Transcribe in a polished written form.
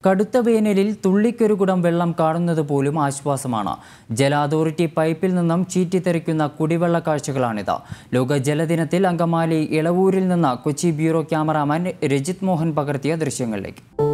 കടുത്ത വേനലിൽ തുള്ളിക്കൊരുകുടം വെള്ളം കാണുന്നത് പോലും ആശ്വാസമാണ്. ജല അതോറിറ്റി പൈപ്പിൽ നിന്നും ചീറ്റിത്തെറിക്കുന്ന കുടിവെള്ള കാഴ്ചകളാണിത്. ലോക ജലദിനത്തിൽ അങ്കമാലി ഇളവൂരിൽ നിന്ന് കൊച്ചി ബ്യൂറോ ക്യാമറാമാൻ രജിത് മോഹൻ പകർത്തിയ ദൃശ്യങ്ങളിലേക്ക്.